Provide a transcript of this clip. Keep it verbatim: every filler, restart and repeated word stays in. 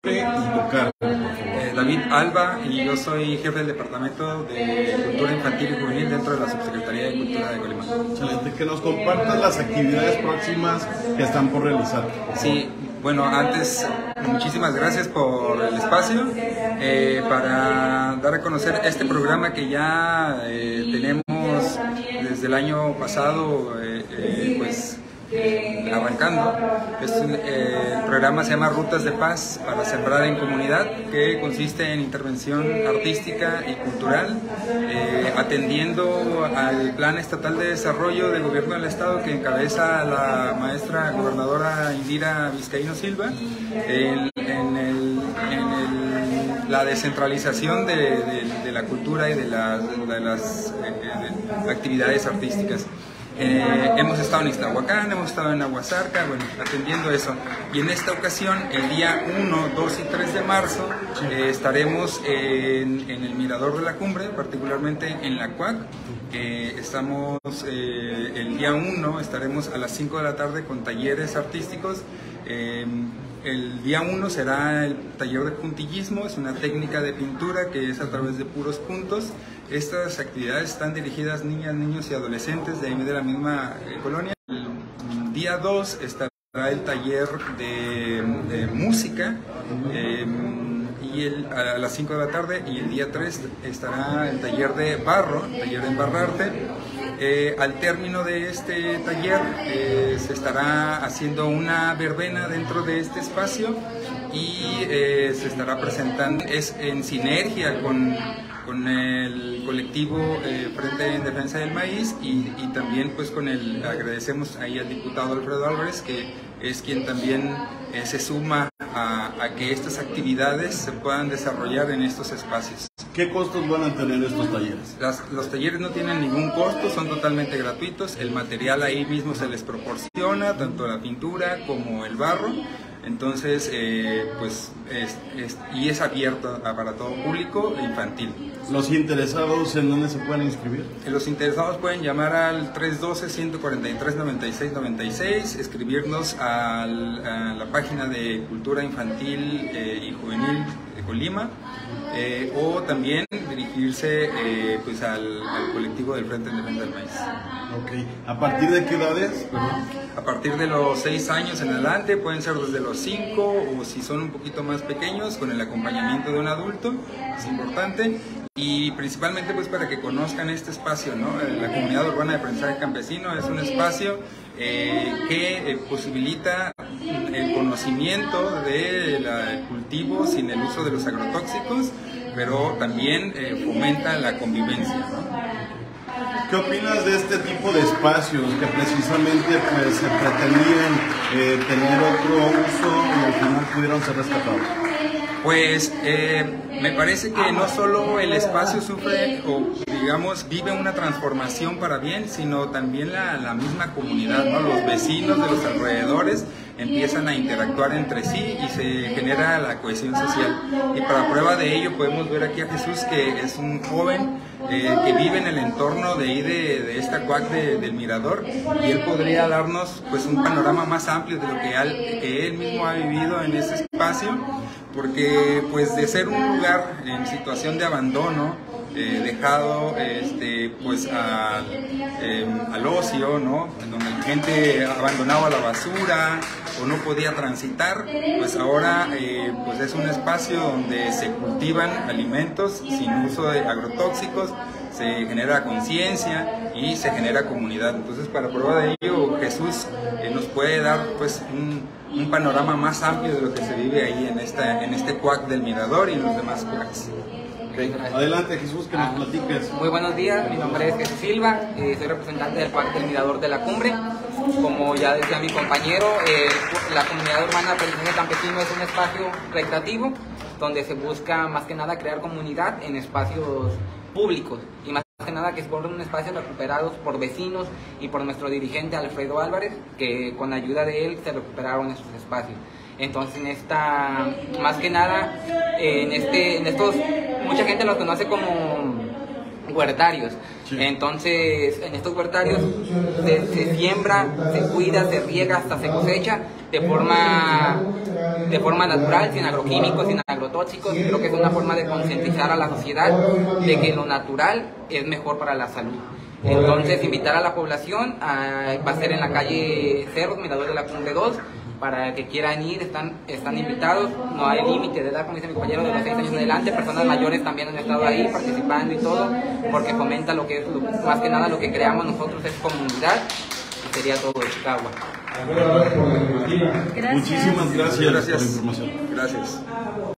Tocar. Eh, David Alba, y yo soy jefe del Departamento de Cultura Infantil y Juvenil dentro de la Subsecretaría de Cultura de Colima. Excelente, que nos compartas las actividades próximas que están por realizar. Sí, bueno, antes, muchísimas gracias por el espacio eh, para dar a conocer este programa que ya eh, tenemos desde el año pasado, eh, eh, pues arrancando. Es un, eh, el programa se llama Rutas de Paz para Sembrar en Comunidad, que consiste en intervención artística y cultural, eh, atendiendo al Plan Estatal de Desarrollo del Gobierno del Estado que encabeza la maestra gobernadora Indira Vizcaíno Silva, en, en, el, en el, la descentralización de, de, de la cultura y de las, de las eh, de actividades artísticas. Eh, hemos estado en Ixtlahuacán, hemos estado en Aguasarca, bueno, atendiendo eso. Y en esta ocasión, el día uno, dos y tres de marzo, eh, estaremos en, en el Mirador de la Cumbre, particularmente en la Cuac. Eh, estamos, eh, el día uno estaremos a las cinco de la tarde con talleres artísticos. Eh, el día uno será el taller de puntillismo, es una técnica de pintura que es a través de puros puntos. Estas actividades están dirigidas a niñas, niños y adolescentes de, de la misma eh, colonia. El día dos estará el taller de, de música eh, y el, a las cinco de la tarde, y el día tres estará el taller de barro, el taller de embarrarte. Eh, al término de este taller eh, se estará haciendo una verbena dentro de este espacio y eh, se estará presentando, es en sinergia con, con el colectivo eh, Frente en Defensa del Maíz y, y también pues con el, agradecemos ahí al diputado Alfredo Álvarez, que es quien también eh, se suma a, a que estas actividades se puedan desarrollar en estos espacios. ¿Qué costos van a tener estos talleres? Las, los talleres no tienen ningún costo, son totalmente gratuitos. El material ahí mismo se les proporciona, tanto la pintura como el barro. Entonces, eh, pues, es, es, y es abierto a, para todo público infantil. ¿Los interesados en dónde se pueden inscribir? Los interesados pueden llamar al tres uno dos, uno cuatro tres, nueve seis nueve seis, escribirnos al, a la página de Cultura Infantil eh, y Juvenil de Colima, eh, o también dirigirse eh, pues al, al colectivo del Frente en Defensa del Maíz. Ok. ¿A partir de qué edades? Perdón. A partir de los seis años en adelante, pueden ser desde los cinco, o si son un poquito más pequeños, con el acompañamiento de un adulto, es importante. Y principalmente pues para que conozcan este espacio, ¿no? La Comunidad Urbana de Aprendizaje Campesino es un espacio eh, que eh, posibilita el conocimiento del cultivo sin el uso de los agrotóxicos, pero también eh, fomenta la convivencia, ¿no? ¿Qué opinas de este tipo de espacios que precisamente pues, se pretendían eh, tener otro uso y al final pudieron ser rescatados? Pues eh, me parece que no solo el espacio sufre o digamos vive una transformación para bien, sino también la, la misma comunidad, ¿no? Los vecinos de los alrededores empiezan a interactuar entre sí y se genera la cohesión social. Y para prueba de ello podemos ver aquí a Jesús, que es un joven eh, que vive en el entorno de ahí de, de esta cuac de, del Mirador, y él podría darnos pues un panorama más amplio de lo que él, que él mismo ha vivido en ese espacio, porque pues de ser un lugar en situación de abandono, eh, dejado este, pues al, eh, al ocio, ¿no? En donde la gente abandonaba la basura o no podía transitar, pues ahora eh, pues es un espacio donde se cultivan alimentos sin uso de agrotóxicos, se genera conciencia y se genera comunidad. Entonces, para prueba de ello, Jesús eh, nos puede dar pues un, un panorama más amplio de lo que se vive ahí en, esta, en este cuac del Mirador y en los demás cuacs. Okay. Adelante, Jesús, que nos platiques. Muy buenos días, mi nombre es Jesús Silva, eh, soy representante del cuac del Mirador de la Cumbre. Como ya decía mi compañero, eh, la Comunidad Urbana de Aprendizaje Campesino es un espacio recreativo donde se busca más que nada crear comunidad en espacios públicos, y más que nada que fueron un espacio recuperados por vecinos y por nuestro dirigente Alfredo Álvarez, que con ayuda de él se recuperaron esos espacios. Entonces, en esta, más que nada, en este, en estos, mucha gente los conoce como huertarios. Sí. Entonces, en estos huertarios se, se siembra, se cuida, se riega, hasta se cosecha de forma de forma natural, sin agroquímicos, sin agrotóxicos. Creo que es una forma de concientizar a la sociedad de que lo natural es mejor para la salud. Entonces, invitar a la población, a, va a ser en la calle Cerros, Mirador de la Cumbre dos, para que quieran ir, están, están invitados, no hay límite de edad, como dice mi compañero, de los seis años en adelante. Personas mayores también han estado ahí participando y todo, porque fomenta lo que es, lo, más que nada lo que creamos nosotros es comunidad, y sería todo de Chicago. Muchísimas gracias, gracias por la información. Gracias.